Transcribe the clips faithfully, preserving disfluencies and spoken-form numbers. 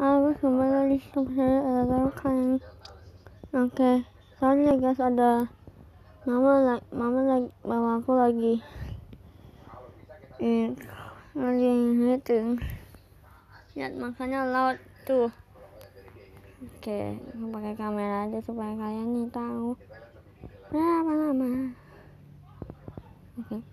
Halo, kembali lagi sama saya ada Kang. Oke, soalnya guys ada mama lagi, mama lagi, mama aku lagi, eh, lagi ngitung. Lihat makanya laut tuh. Oke, aku pakai kamera aja supaya kalian nih tahu berapa lama. Oke.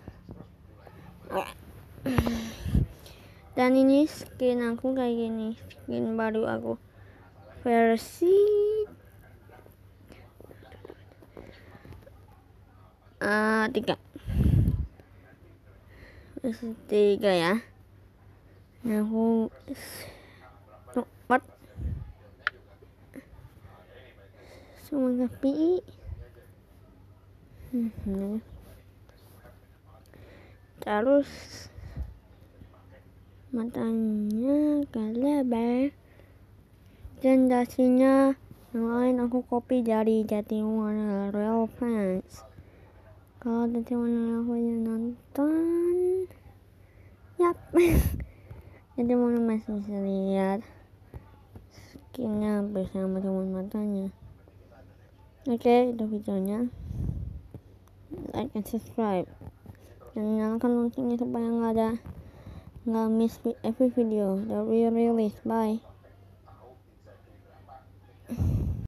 Dan ini skin aku kayak gini, skin baru aku versi uh, tiga versi tiga ya. Nah, aku cepat semua tapi hmm. terus matanya kelebar dan dasinya yang lain aku copy dari Jatiwangi Royal Fans. Kalau Jatiwangi aku yang nonton yap jadi mau masih bisa lihat skinnya bersama teman matanya. Oke, itu videonya. Like and subscribe dan nyalakan loncengnya supaya nggak ada nggak miss every video that we release. Bye.